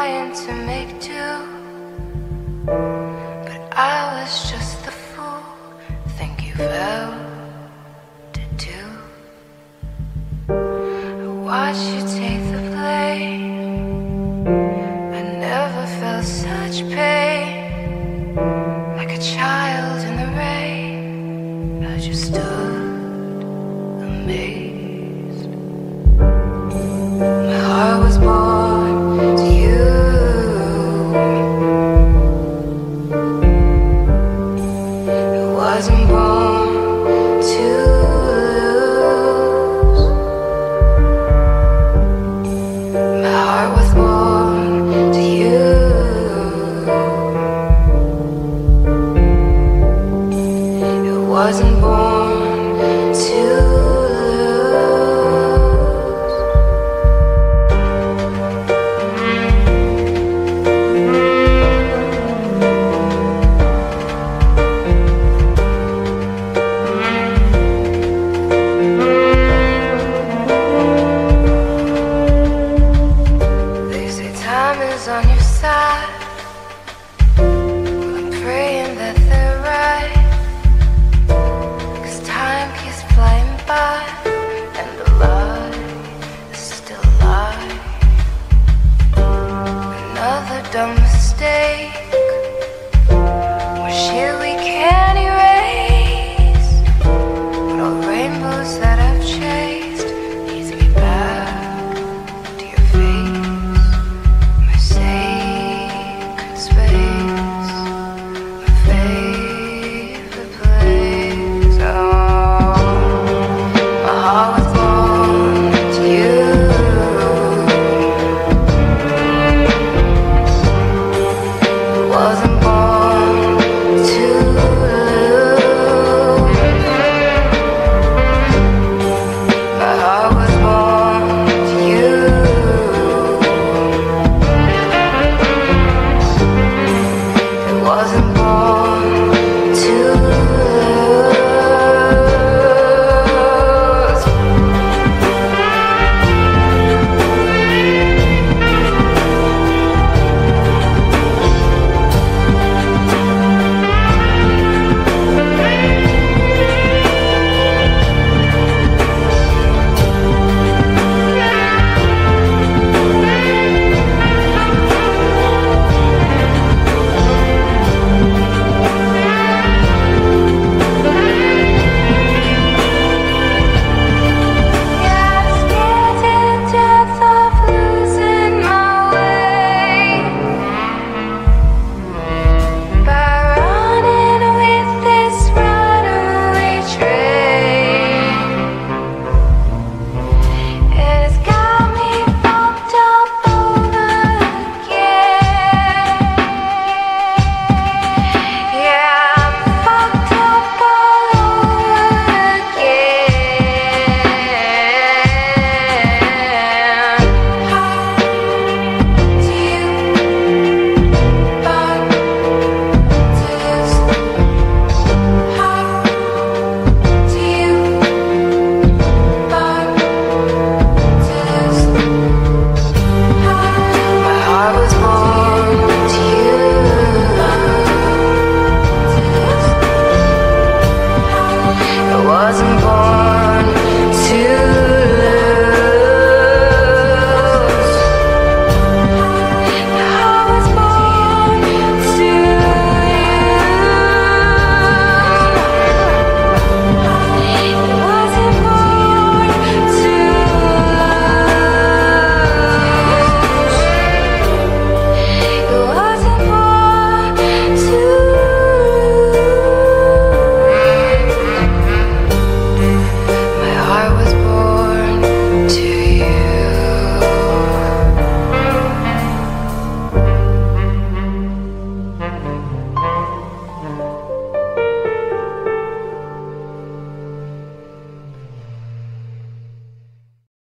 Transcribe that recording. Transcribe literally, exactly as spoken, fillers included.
trying to make do, but I was just the fool. Think you felt it too. I watched you take the blame. I never felt such pain. Like a child in the rain, I just stood amazed. My heart was born to you. It wasn't born to lose. My heart was born to you. It wasn't born to on your side. Well, I'm praying that they're right, 'cause time keeps flying by, and the light is still alive. Another dumb mistake.